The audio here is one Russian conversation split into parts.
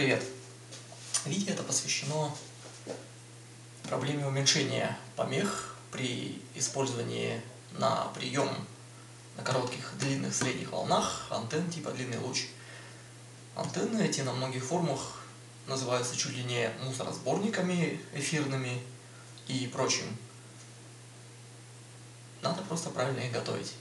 Привет! Видео это посвящено проблеме уменьшения помех при использовании на прием на коротких, длинных, средних волнах антенн типа длинный луч. Антенны эти на многих формах называются чуть ли не мусоросборниками эфирными и прочим. Надо просто правильно их готовить.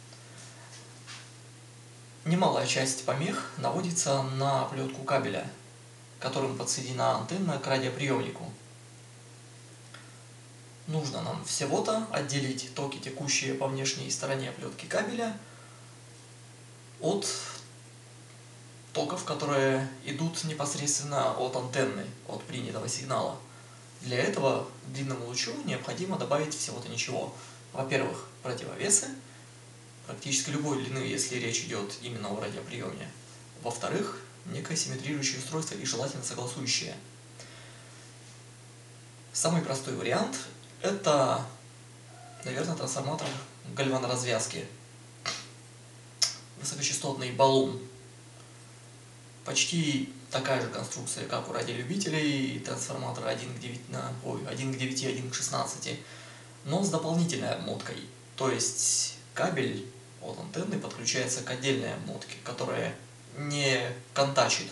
Немалая часть помех наводится на оплетку кабеля, которым подсоединена антенна к радиоприемнику. Нужно нам всего-то отделить токи, текущие по внешней стороне оплетки кабеля, от токов, которые идут непосредственно от антенны, от принятого сигнала. Для этого длинному лучу необходимо добавить всего-то ничего. Во-первых, противовесы, практически любой длины, если речь идет именно о радиоприеме. Во-вторых, некое симметрирующее устройство и желательно согласующее. Самый простой вариант – это, наверное, трансформатор гальваноразвязки. Высокочастотный баллон. Почти такая же конструкция, как у радиолюбителей, трансформатора 1 к 9, 1 к 16, но с дополнительной обмоткой. То есть кабель от антенны подключается к отдельной обмотке, которая не контачит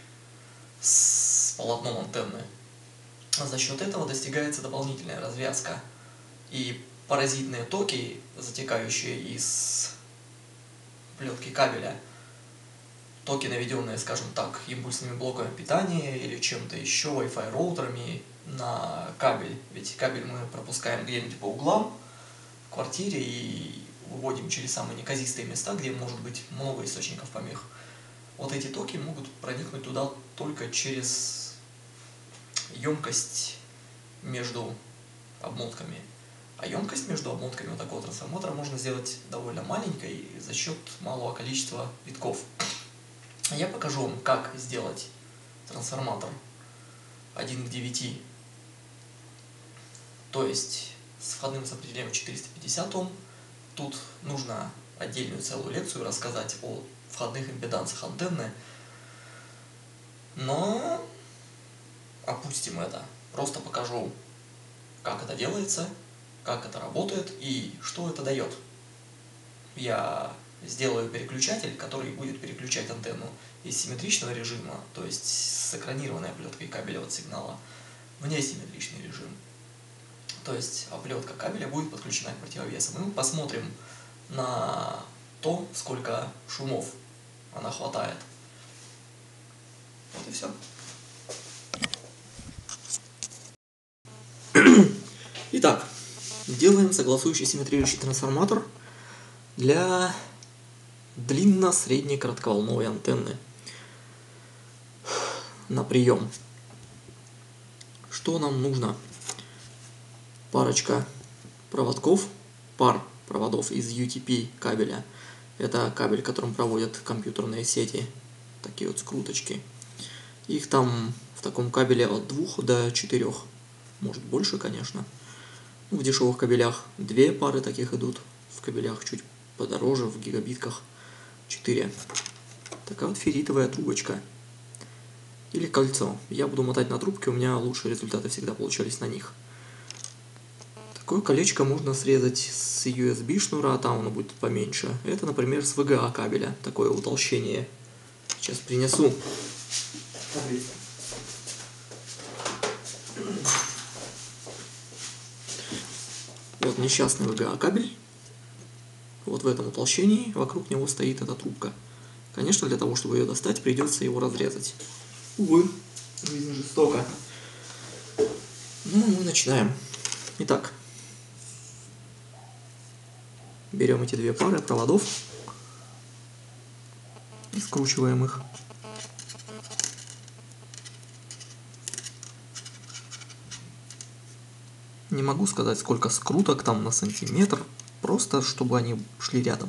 с полотном антенны. За счет этого достигается дополнительная развязка, и паразитные токи, затекающие из плетки кабеля, токи, наведенные, скажем так, импульсными блоками питания или чем-то еще, Wi-Fi роутерами на кабель, ведь кабель мы пропускаем где-нибудь по углам в квартире и выводим через самые неказистые места, где может быть много источников помех. Вот эти токи могут проникнуть туда только через емкость между обмотками. А емкость между обмотками вот такого трансформатора можно сделать довольно маленькой за счет малого количества витков. Я покажу вам, как сделать трансформатор 1 к 9, то есть с входным сопротивлением 450 Ом. Тут нужно отдельную целую лекцию рассказать о входных импедансах антенны, но опустим это. Просто покажу, как это делается, как это работает и что это дает. Я сделаю переключатель, который будет переключать антенну из симметричного режима, то есть с экранированной оплеткой кабеля от сигнала, в несимметричный режим. То есть оплетка кабеля будет подключена к противовесам. И мы посмотрим на то, сколько шумов она хватает. Вот и все. Итак, делаем согласующий симметрирующий трансформатор для длинно-средней коротковолновой антенны на прием. Что нам нужно? Парочка проводков, пар проводов из UTP кабеля. Это кабель, которым проводят компьютерные сети, такие вот скруточки. Их там в таком кабеле от 2 до 4, может больше, конечно. В дешевых кабелях 2 пары таких идут, в кабелях чуть подороже, в гигабитках 4. Такая вот ферритовая трубочка. Или кольцо. Я буду мотать на трубке, у меня лучшие результаты всегда получались на них. Такое колечко можно срезать с USB шнура, там оно будет поменьше. Это, например, с VGA кабеля, такое утолщение. Сейчас принесу. Вот несчастный VGA кабель. Вот в этом утолщении вокруг него стоит эта трубка. Конечно, для того, чтобы ее достать, придется его разрезать. Увы, жизнь жестока. Ну, мы начинаем. Итак, берем эти 2 пары проводов и скручиваем их. Не могу сказать, сколько скруток там на сантиметр, просто чтобы они шли рядом.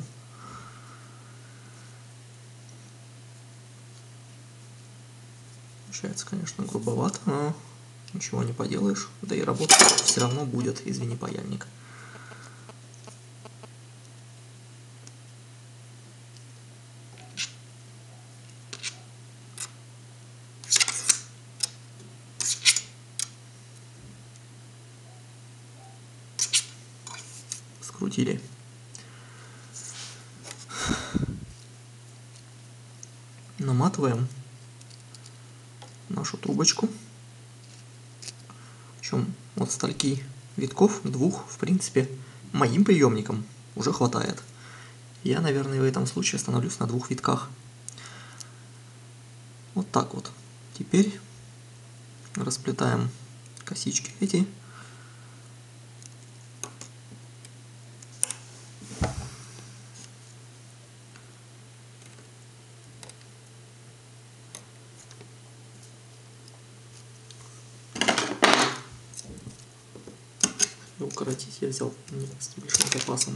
Получается, конечно, грубовато, но ничего не поделаешь. Да и работа все равно будет, извини, паяльник. скрутили. Наматываем нашу трубочку. Причем от стольки витков, двух, в принципе, моим приемникам уже хватает. Я, наверное, в этом случае остановлюсь на 2 витках. Вот так вот. Теперь расплетаем косички эти. И укоротить я взял с небольшим запасом.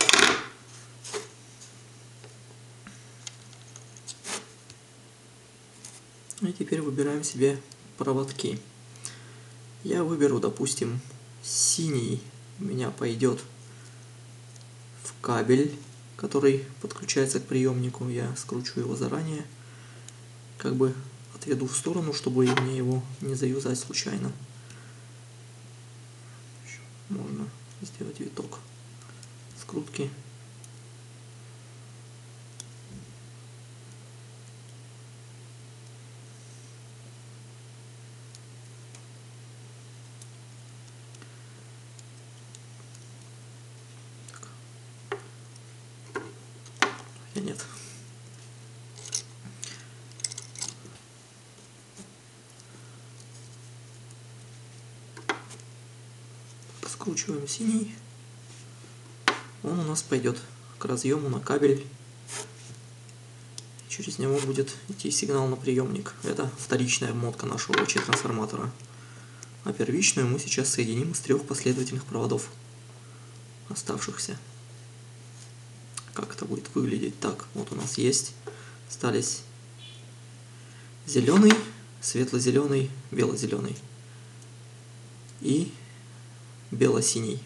И теперь выбираем себе проводки. Я выберу, допустим, синий. У меня пойдет в кабель, который подключается к приемнику. Я скручу его заранее. Как бы отведу в сторону, чтобы мне его не заюзать случайно. Можно сделать виток скрутки. Нет. Скручиваем синий. Он у нас пойдет к разъему на кабель. Через него будет идти сигнал на приемник. Это вторичная обмотка нашего ОЧ-трансформатора. А первичную мы сейчас соединим из 3 последовательных проводов оставшихся. Как это будет выглядеть? Так, вот у нас есть. Остались зеленый, светло-зеленый, бело-зеленый и бело-синий.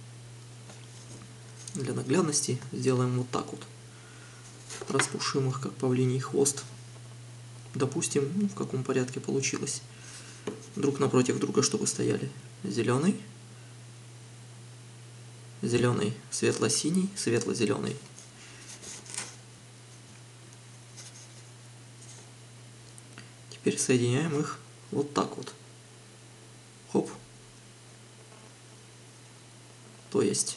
Для наглядности сделаем вот так вот. Распушим их, как павлиний хвост. Допустим, в каком порядке получилось. Друг напротив друга, чтобы стояли. Зеленый, зеленый, светло-синий, светло-зеленый. Теперь соединяем их вот так вот. Хоп. То есть,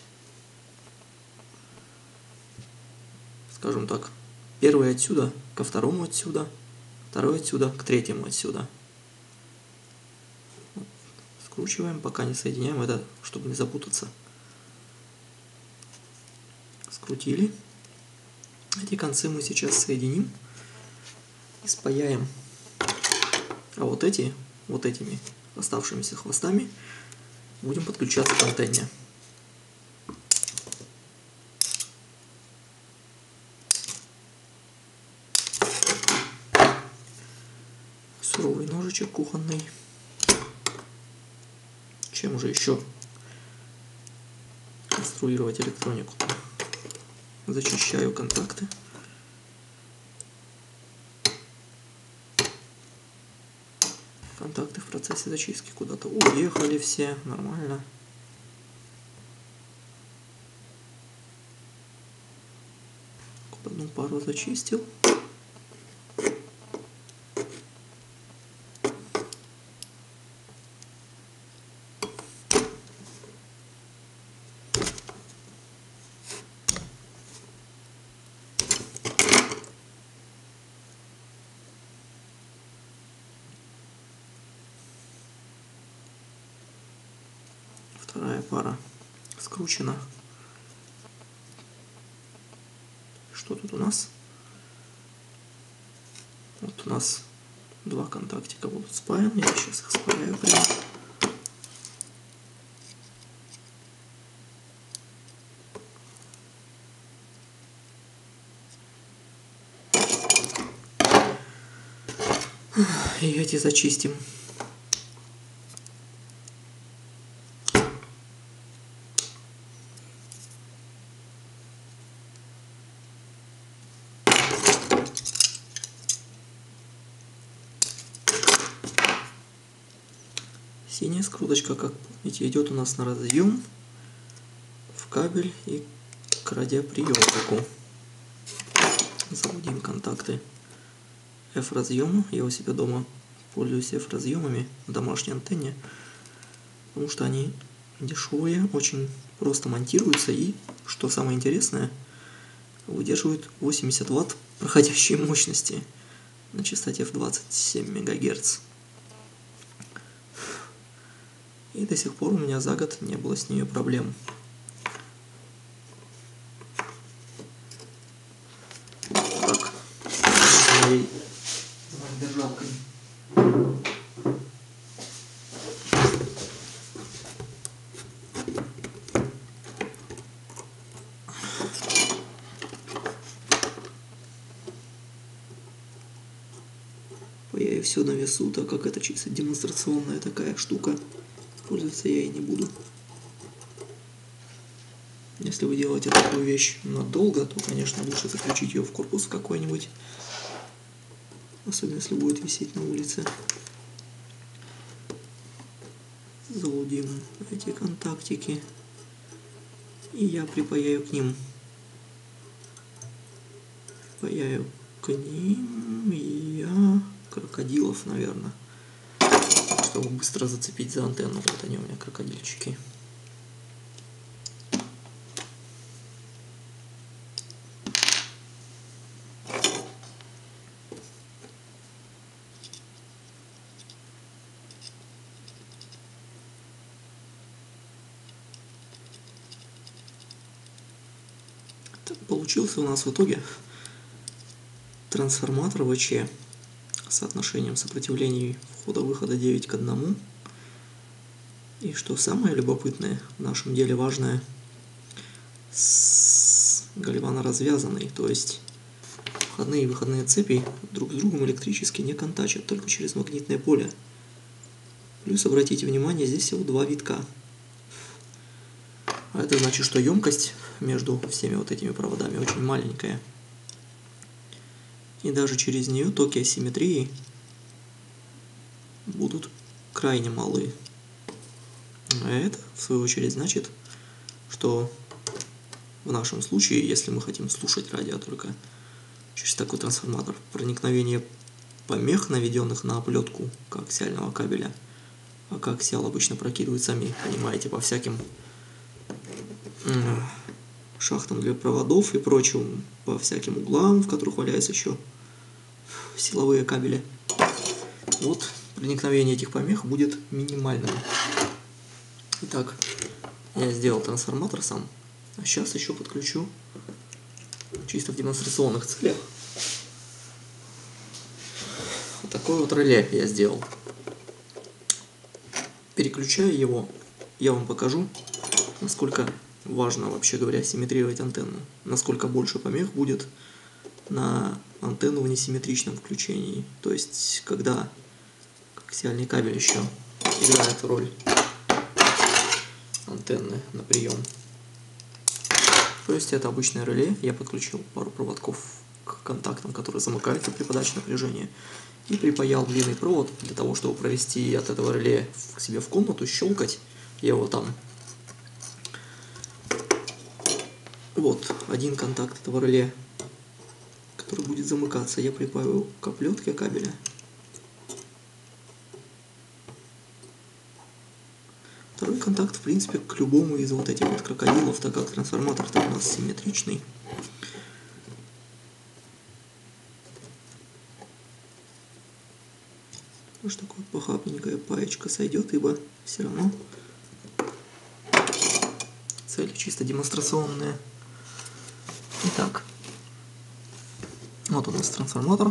скажем так, первый отсюда ко второму отсюда, второй отсюда к третьему отсюда. Скручиваем, пока не соединяем это, чтобы не запутаться. Скрутили. Эти концы мы сейчас соединим и спаяем. А вот эти, вот этими оставшимися хвостами будем подключаться к антенне. Суровый ножичек кухонный. Чем же еще конструировать электронику? Зачищаю контакты. Контакты в процессе зачистки куда-то уехали все, нормально. Одну пару зачистил. Вторая пара скручена. Что тут у нас? Вот у нас 2 контактика будут спаяны. Я сейчас их спаяю прямо. И эти зачистим. Синяя скруточка, как помните, идет у нас на разъем в кабель и к радиоприемнику. Заводим контакты F-разъема. Я у себя дома пользуюсь F-разъемами в домашней антенне, потому что они дешевые, очень просто монтируются и, что самое интересное, выдерживают 80 Вт проходящей мощности на частоте в 27 МГц. И до сих пор у меня за год не было с нее проблем. Так, моей держалкой. Я и все на весу, так как это чисто демонстрационная такая штука. Пользоваться я и не буду. Если вы делаете такую вещь надолго, то, конечно, лучше заключить ее в корпус какой-нибудь. Особенно, если будет висеть на улице. Залудим эти контактики. И я припаяю к ним. Припаяю к ним я крокодилов, наверное. Чтобы быстро зацепить за антенну. Вот они у меня, крокодильчики. Так получился у нас в итоге трансформатор ВЧ с соотношением сопротивлений входа-выхода 9 к 1. И что самое любопытное, в нашем деле важное, с гальваноразвязанный, то есть входные и выходные цепи друг с другом электрически не контачат, только через магнитное поле. Плюс, обратите внимание, здесь всего 2 витка. А это значит, что емкость между всеми вот этими проводами очень маленькая. И даже через нее токи асимметрии будут крайне малы. А это, в свою очередь, значит, что в нашем случае, если мы хотим слушать радио только через такой трансформатор, проникновение помех, наведенных на оплетку коаксиального кабеля, а коаксиал обычно прокидывают, сами понимаете, по всяким шахтам для проводов и прочим, по всяким углам, в которых валяются еще силовые кабели. Вот проникновение этих помех будет минимальным. Итак, я сделал трансформатор сам, а сейчас еще подключу чисто в демонстрационных целях. Вот такое вот реле я сделал. Переключая его, я вам покажу, насколько важно, вообще говоря, симметрировать антенну. Насколько больше помех будет на антенну в несимметричном включении. То есть, когда коаксиальный кабель еще играет роль антенны на прием. То есть, это обычное реле. Я подключил пару проводков к контактам, которые замыкаются при подаче напряжения. И припаял длинный провод для того, чтобы провести от этого реле к себе в комнату, щелкать его там. Вот один контакт этого реле, который будет замыкаться, я припаяю к оплетке кабеля. Второй контакт, в принципе, к любому из вот этих вот крокодилов, так как трансформатор-то у нас симметричный. Уж такая похабненькая паечка сойдет, ибо все равно цели чисто демонстрационные. Итак, вот у нас трансформатор.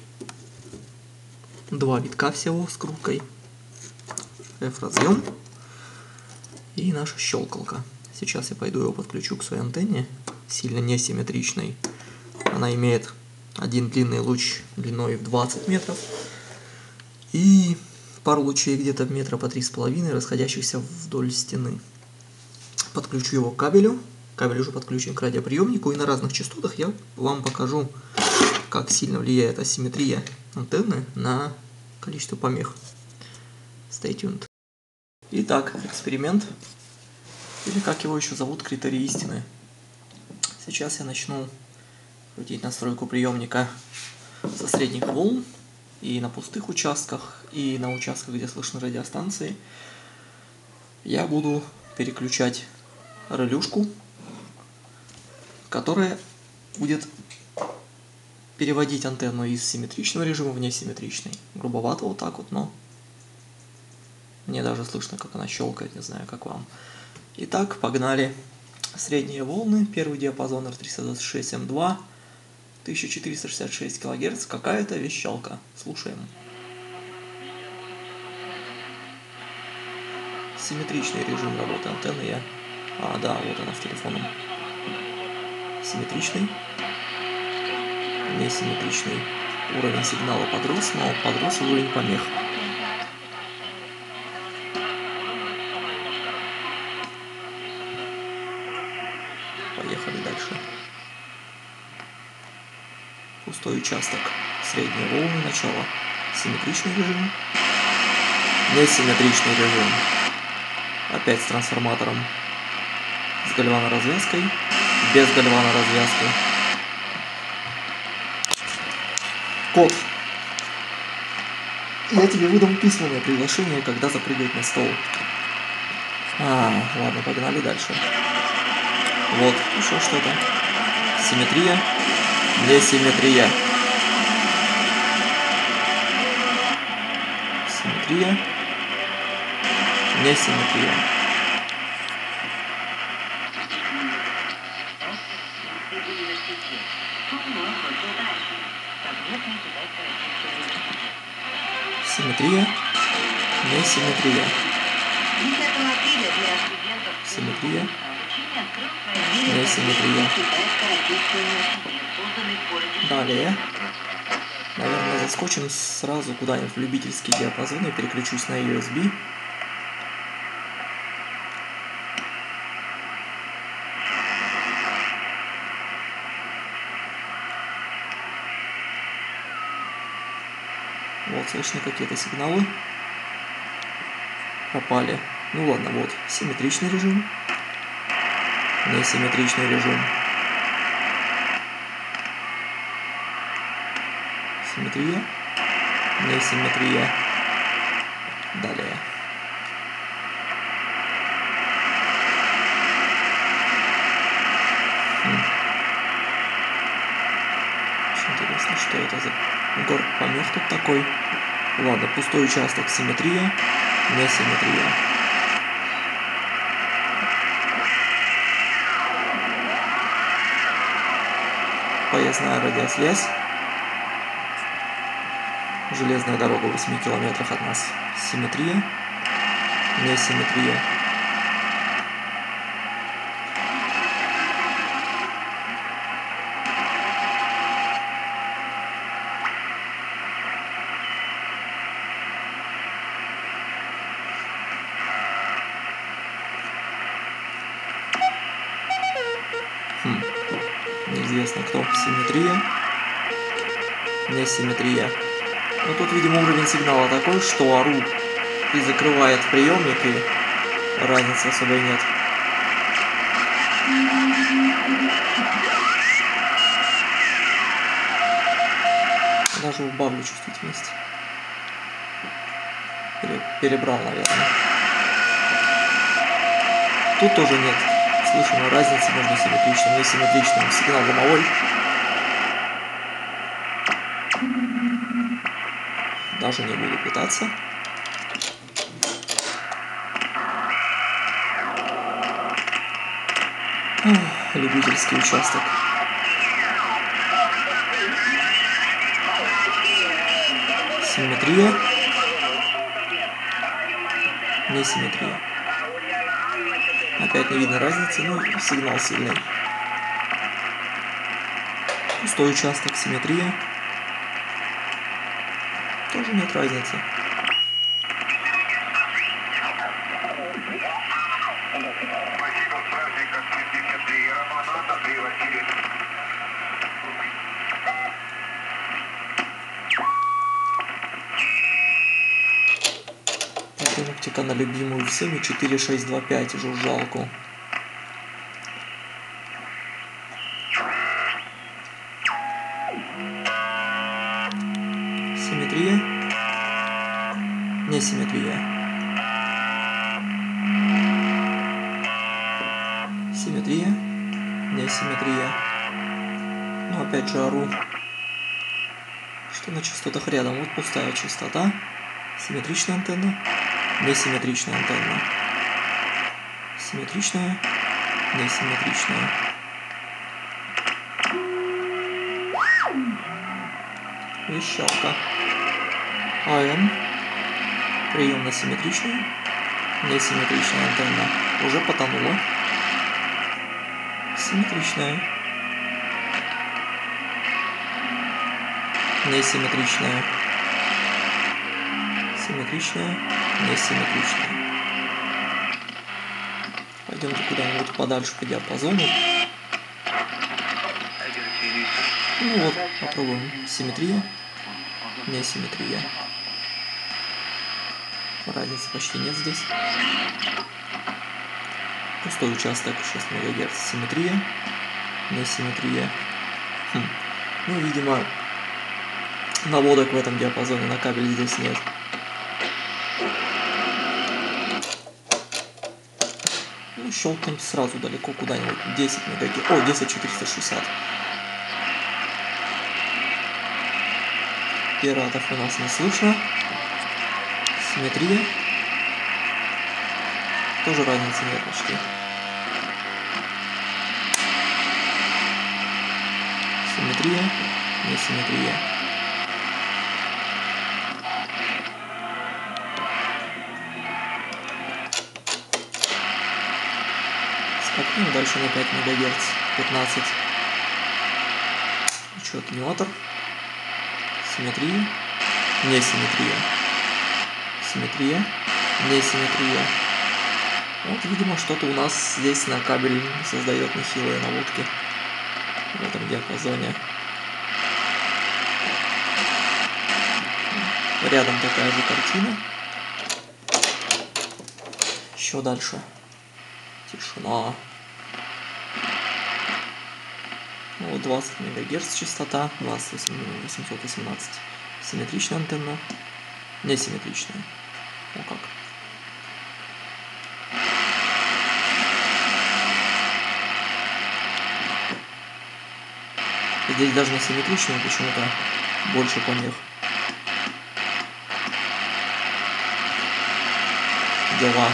2 витка всего с круткой. F-разъем. И наша щелкалка. Сейчас я пойду его подключу к своей антенне, сильно несимметричной. Она имеет один длинный луч длиной в 20 метров и пару лучей где-то метра по 3,5, расходящихся вдоль стены. Подключу его к кабелю. Кабель уже подключен к радиоприемнику, и на разных частотах я вам покажу, как сильно влияет асимметрия антенны на количество помех. Stay tuned. Итак, эксперимент. или как его еще зовут, критерий истины. Сейчас я начну крутить настройку приемника со средних волн и на пустых участках, и на участках, где слышны радиостанции. Я буду переключать релюшку, которая будет переводить антенну из симметричного режима в несимметричный. Грубовато вот так вот, но мне даже слышно, как она щелкает, не знаю, как вам. Итак, погнали. Средние волны, первый диапазон R326 M2, 1466 кГц, какая-то вещалка. Слушаем. Симметричный режим работы антенны я... да, вот она в телефоном. Симметричный. Несимметричный. Уровень сигнала подрос, но подрос уровень помех. Поехали дальше. Пустой участок. Средние волны, начало. Симметричный режим. Несимметричный режим. Опять с трансформатором. С гальваноразвязкой. Без гальваноразвязки. Кот. Я тебе выдам письменное приглашение, когда запрыгать на стол. Ладно, погнали дальше. Вот, еще что-то. Симметрия. Несимметрия. Симметрия. Несимметрия. Симметрия. Несимметрия. Симметрия. Несимметрия. Далее. Наверное, заскочим сразу куда-нибудь в любительский диапазон и переключусь на USB. Вот, слышны какие-то сигналы. Пропали. Ну ладно, вот. Симметричный режим. Несимметричный режим. Симметрия. Несимметрия. Далее. Очень интересно, что это за город помех тут такой. Ладно, пустой участок. Симметрия. Несимметрия. Поясная радиосвязь. Железная дорога в 8 километрах от нас. Симметрия. Несимметрия. Неизвестно кто. Симметрия. Несимметрия. Но тут, видимо, уровень сигнала такой, что ору и закрывает приемник, и разницы особой нет. Даже убавлю чувствительность. Перебрал, наверное. Тут тоже нет слышимой разницы между симметричным и несимметричным. Сигнал домовой. Даже не буду пытаться. Любительский участок. Симметрия. Несимметрия. Опять не видно разницы, но сигнал сильный. Пустой участок. Симметрия. Тоже нет разницы. Так, оптика на любимую всеми 4625 жужжалку. Симметрия. Несимметрия. Симметрия. Несимметрия. Ну, опять же, ору. Что на частотах рядом? Вот пустая частота. Симметричная антенна. Несимметричная антенна. Симметричная. Несимметричная. Вещалка. АМ. Приемно-симметричная. Несимметричная антенна. Уже потонула. Симметричная. Несимметричная. Симметричная. Несимметричная. Пойдемте куда-нибудь подальше по диапазону. Ну вот, попробуем. Симметрия. Несимметрия. Разницы почти нет здесь. Пустой участок 6 МГц. Симметрия. Несимметрия. Ну, видимо, наводок в этом диапазоне на кабель здесь нет. Ну, щелкнем сразу далеко куда-нибудь. 10 МГц. О, 10460. Пиратов у нас не слышно. Симметрия. Тоже разницы нет почти. Симметрия. Несимметрия. Скакнем дальше на 5 МГц. 15. Учетметр. Симметрия. Несимметрия. Симметрия. Несимметрия. Вот, видимо, что-то у нас здесь на кабель создает нехилые наводки в этом диапазоне. Рядом такая же картина. Еще дальше. Тишина. Вот 20 МГц частота, 20818. Симметричная антенна. Несимметричная. О как. Здесь даже на симметричную почему-то больше помех. Дела.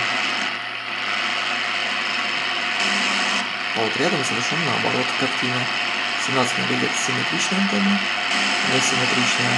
А вот рядом совершенно наоборот картина. 17 МГц симметричная антенна, несимметричная.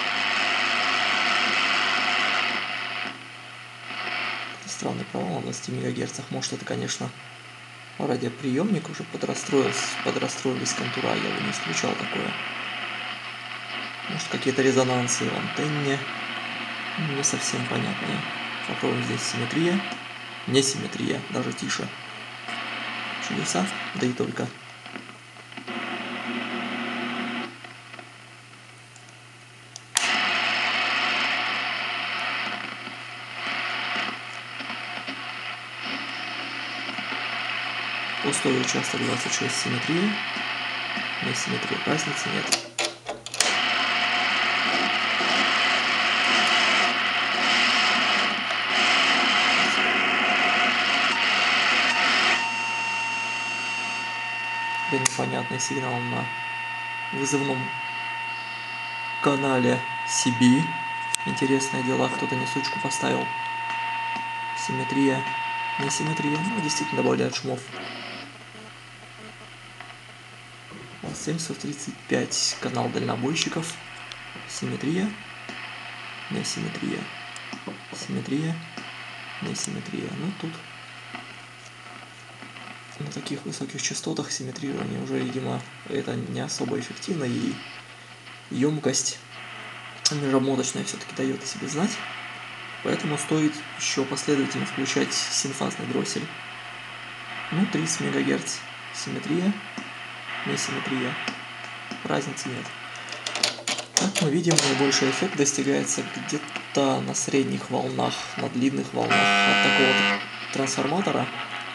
Странный провал на 20 МГц. Может, это, конечно, радиоприемник уже подрастроились контура, я бы не исключал такое. Может, какие-то резонансы в антенне не совсем понятные. Попробуем здесь симметрия, несимметрия, даже тише. Чудеса, да и только. Пустой участок 26 симметрия. Несимметрия, разницы нет. Это непонятный сигнал на вызывном канале CB. Интересное дело, кто-то несучку поставил. Симметрия, несимметрия, ну действительно добавляют шумов. 735 канал дальнобойщиков. Симметрия, несимметрия. Симметрия, несимметрия. Ну тут на таких высоких частотах симметрирование уже, видимо, это не особо эффективно, и емкость межобмоточная все-таки дает о себе знать. Поэтому стоит еще последовательно включать синфазный дроссель. Ну, 30 МГц. Симметрия, несимметрия. Разницы нет. Как мы видим, наибольший эффект достигается где-то на средних волнах, на длинных волнах от такого вот трансформатора.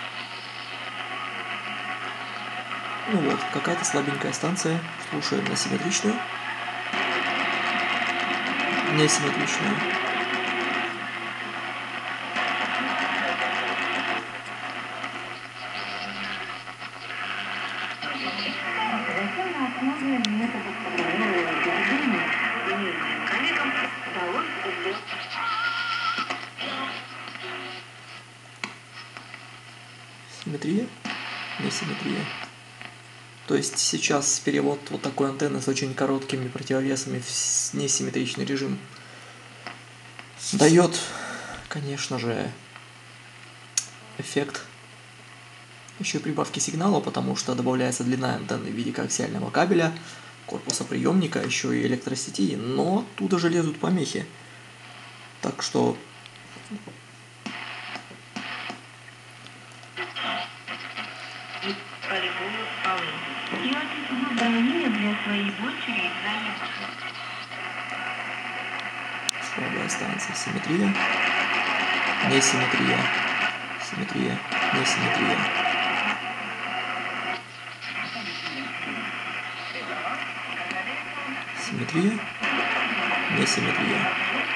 Ну вот, какая-то слабенькая станция. Слушаем на симметричную. Несимметричная. Симметрия, несимметрия. То есть сейчас перевод вот такой антенны с очень короткими противовесами в несимметричный режим дает, конечно же, эффект еще и прибавки сигнала, потому что добавляется длина антенны в виде коаксиального кабеля, корпуса приемника, еще и электросети, но оттуда же лезут помехи. Так что слабая станция. Симметрия, несимметрия, симметрия, несимметрия. Симметрия, несимметрия.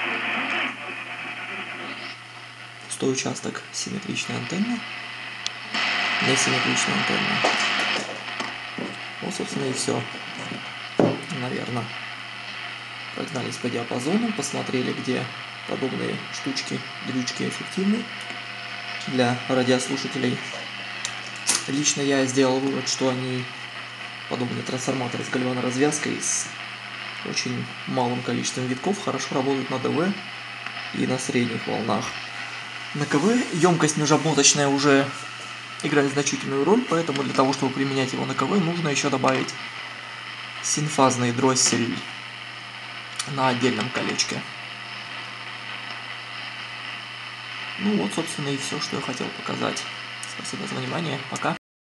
Пустой участок симметричной антенны, несимметричная антенна. Вот, собственно, и все. Наверное, прогнались по диапазону, посмотрели, где подобные штучки, дрючки эффективны для радиослушателей. Лично я сделал вывод, что они, подобные трансформаторы с гальваноразвязкой, с очень малым количеством витков, хорошо работают на ДВ и на средних волнах. На КВ емкость межобмоточная уже играет значительную роль, поэтому для того, чтобы применять его на КВ, нужно еще добавить синфазный дроссель на отдельном колечке. Ну вот, собственно, и все, что я хотел показать. Спасибо за внимание. Пока.